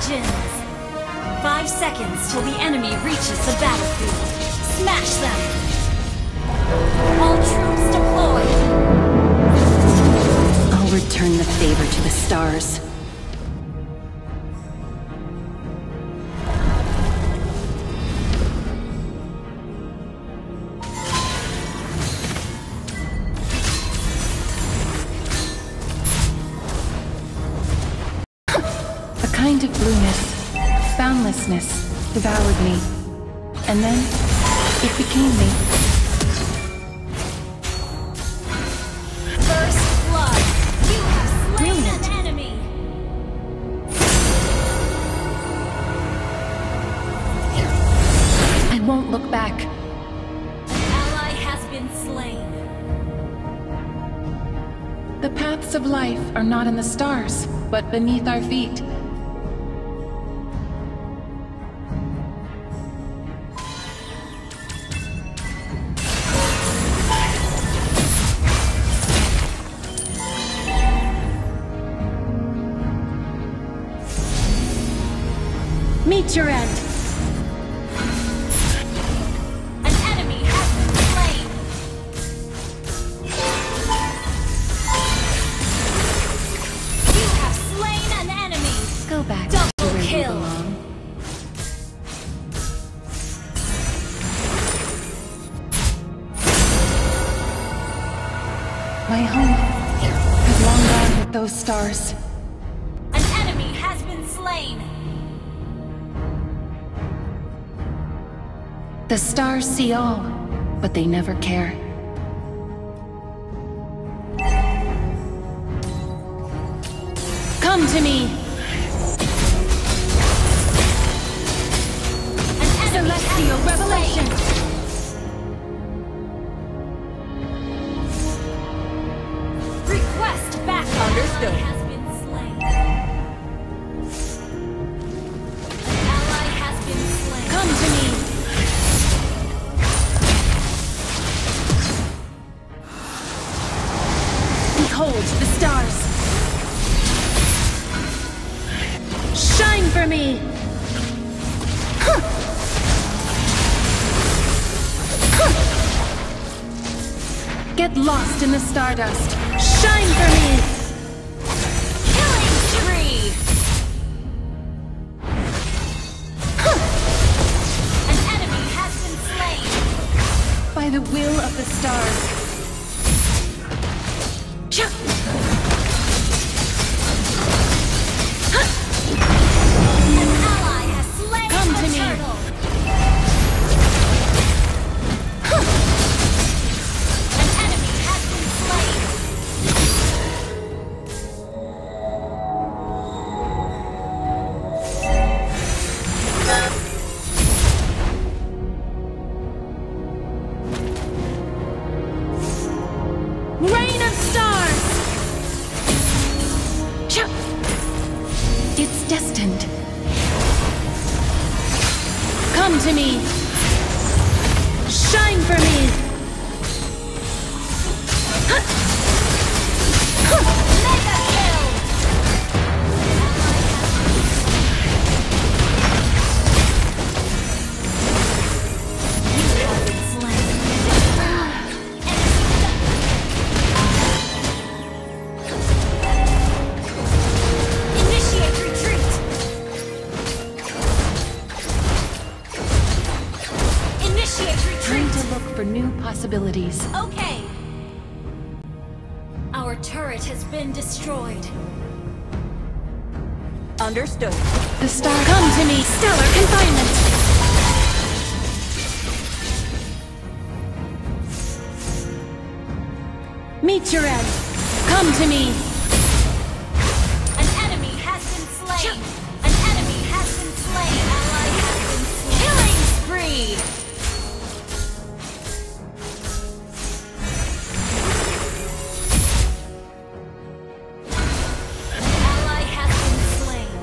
Legends! 5 seconds till the enemy reaches the battlefield. Smash them! All troops deployed! I'll return the favor to the stars. A kind of blueness, boundlessness, devoured me. And then, it became me. First blood! You have slain an enemy! I won't look back. An ally has been slain. The paths of life are not in the stars, but beneath our feet. Meet your end! An enemy has been slain. You have slain an enemy. Go back Double to where you kill. belong. My home has long gone with those stars. An enemy has been slain. The stars see all, but they never care. Come to me! An enemy Celestial has been revelation! slain. Request back. Understood. Ally has been slain. An ally has been slain. Come to me! Behold the stars! Shine for me! Get lost in the stardust! Shine for me! Killing spree. An enemy has been slain. By the will of the stars. An ally has slain Come the to me. turtle. An enemy has been slain. Rain of stars! It's destined. Come to me. Shine for me. Mega kill. You have been slain. Initiate retreat. Initiate Time retreat. to look for new possibilities. Okay. Our turret has been destroyed. Understood. The star. Come to me. Stellar confinement. Meet your end. Come to me. An enemy has been slain. An enemy has been slain. Ally has been slain. Killing spree. Ally has been slain.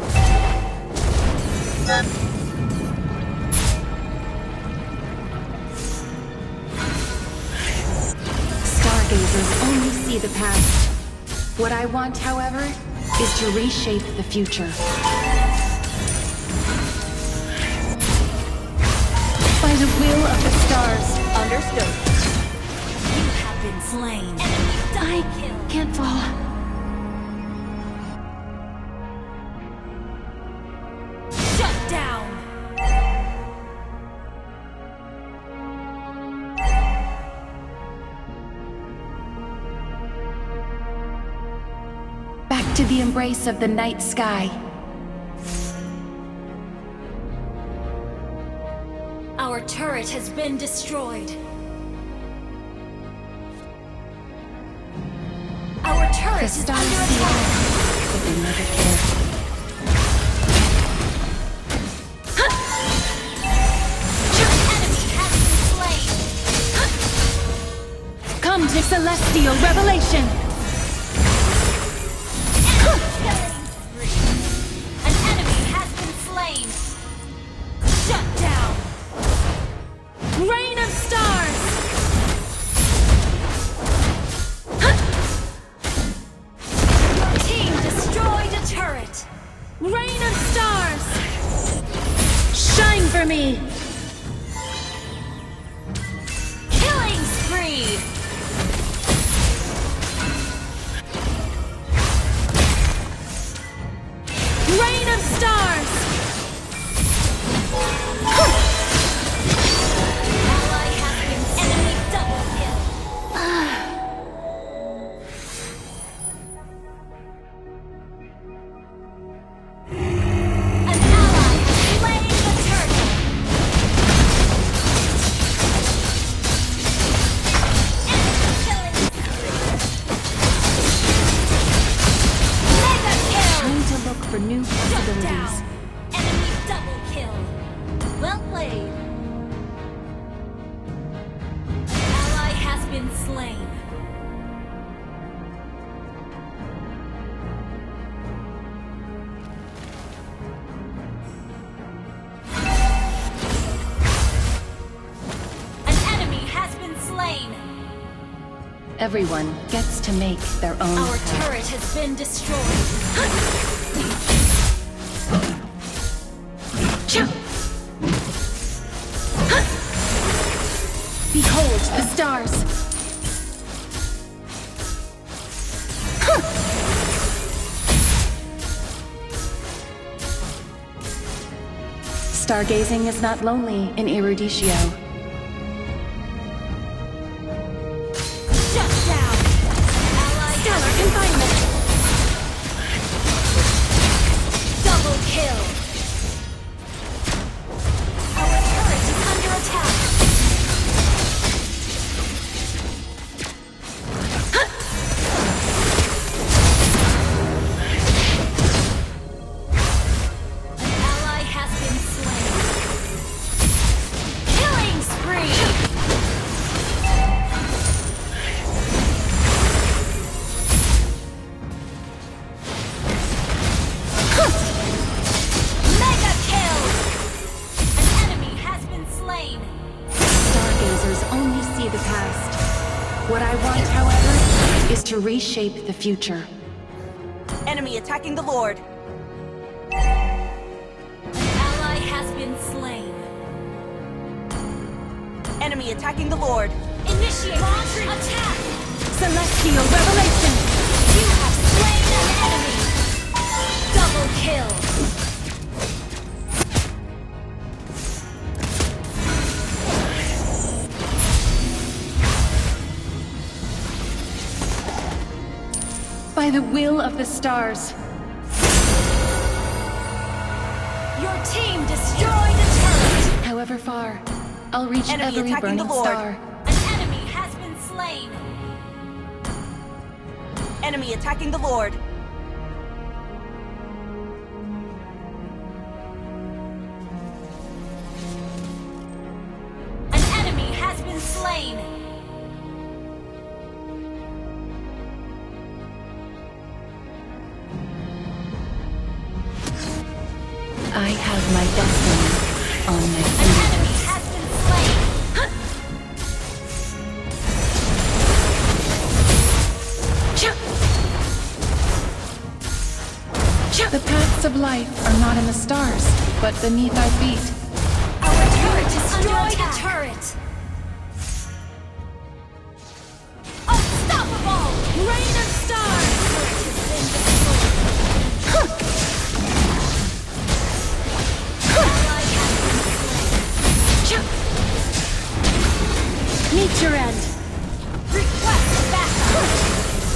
Stargazers only see the past. What I want, however, is to reshape the future. Understood. You have been slain. Enemy double kill. Can't fall. Shut down. Back to the embrace of the night sky. Our turret has been destroyed. Our turret The is stars under see attack. us, but they never care. Enemy has been slain. Come to celestial revelation! Killing spree. An enemy has been slain. Shut down. Rain of stars! Your team destroyed a turret. Rain of stars! Shine for me! Killing spree. Rain of stars! Ally has been enemy double kill. An ally has slain the turtle. Enemy killing spree. Mega kill. Time to look for new Shut possibilities. down. Enemy double kill. Well played. Ally has been slain. An enemy has been slain. Everyone gets to make their own Our path. turret has been destroyed. Behold the stars! Stargazing is not lonely in Eruditio. Shut down. Ally Stellar confinement! double kill. Our turret is under attack. An ally has been slain. Killing spree. Mega kill. An enemy has been slain. Stargazers only see the past. What I want, however, is to reshape the future. Enemy attacking the Lord. An ally has been slain. Enemy attacking the Lord. Initiate launch attack. Celestial revelation! You have slain an enemy. Double kill. By the will of the stars, Your team destroyed a turret. however far, I'll reach Enemy every attacking the burning Lord. star. An enemy has been slain. Enemy attacking the Lord. An enemy has been slain. I have my destiny on my An fingers. enemy has been slain. The paths of life are not in the stars, but beneath our feet. Our turret is under attack. A turret. at your end. Request backup.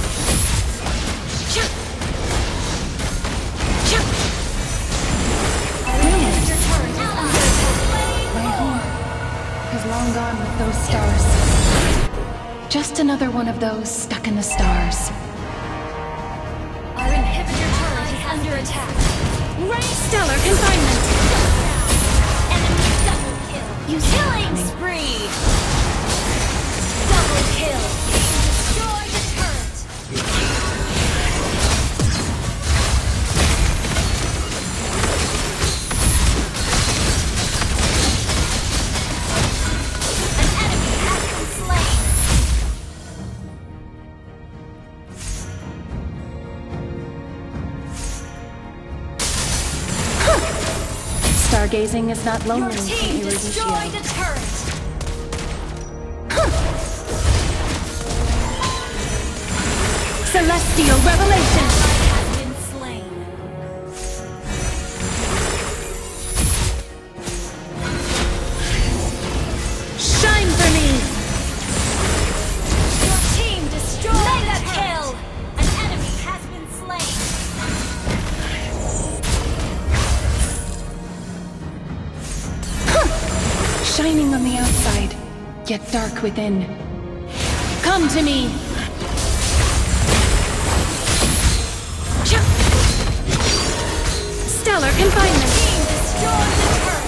My home has long gone with those stars. Just another one of those stuck in the stars. Our inhibitor turret is under attack. Stellar confinement. Enemy double kill. You killing spree. Double kill. Destroy the turret. An enemy has been slain. Stargazing is not Your lonely team in destroyed Eruditio. a turret. Celestial revelation! Ally has been slain. Shine for me! Your team destroyed Mega kill! An enemy has been slain. Shining on the outside, yet dark within. Come to me! Stellar confinement! Team destroyed the turret.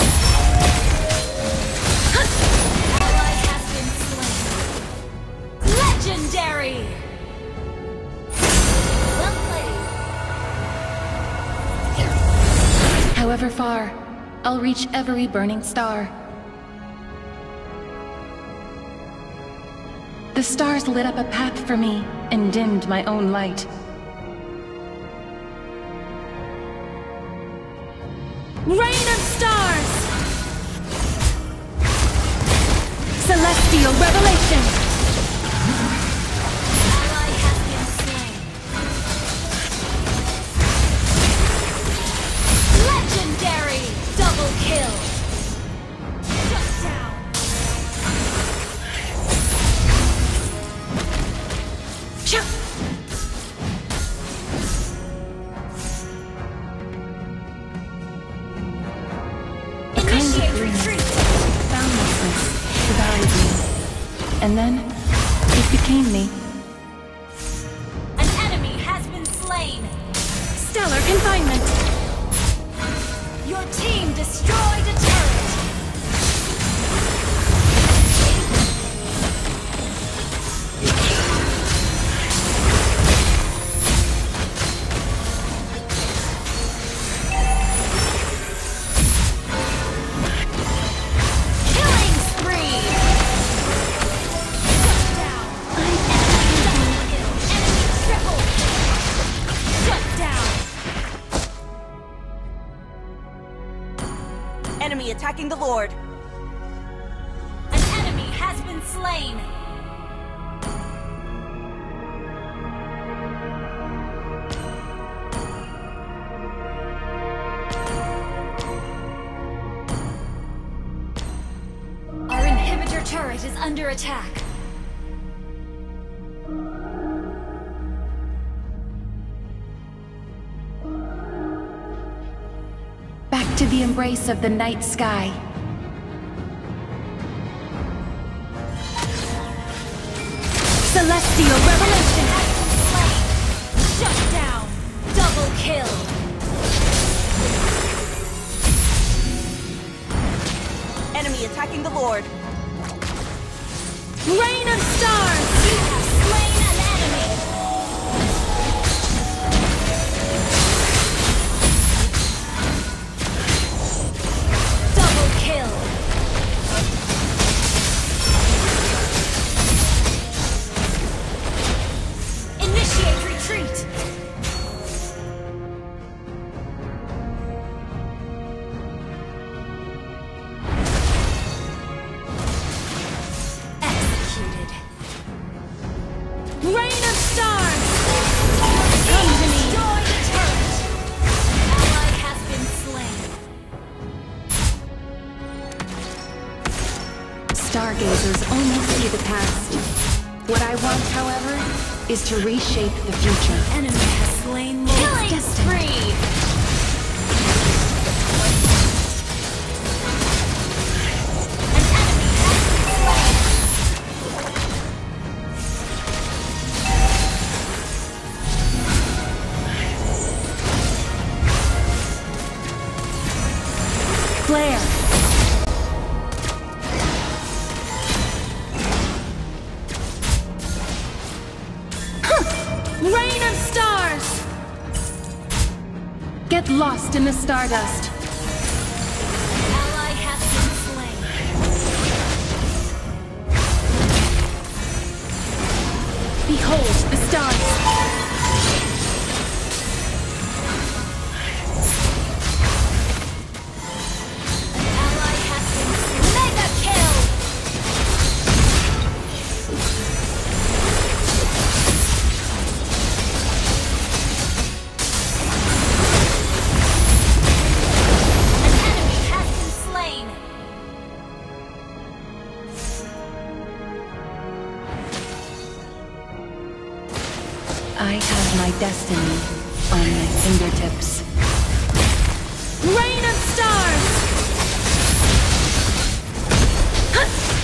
Ally has been slain. Legendary! Well played. However far, I'll reach every burning star. The stars lit up a path for me and dimmed my own light. Rain of stars! Celestial revelation! Ally has been slain. Legendary! Double kill! Shut down! Initiate retreat! Boundlessness devoured me. And then, it became me. An enemy has been slain! Stellar confinement! Your team destroyed a turret! Killing spree! Shut down! Enemy double kill! Enemy triple kill! Shut down! Enemy attacking the Lord. An enemy has been slain! Our inhibitor turret is under attack. Back to the embrace of the night sky. Celestial revelation! Shut down! Double kill! Enemy attacking the Lord. Rain of stars! You have slain an enemy! Double kill! Initiate retreat! Executed. stargazers only see the past. What I want, however, is to reshape the future. Enemy has slain Lord. Killing spree! Flare. Rain of stars! Get lost in the stardust. Ally has been slain. Behold the stars. Ally has been slain. Mega kill! An enemy has been slain. I have my destiny on my fingertips. Rain of stars!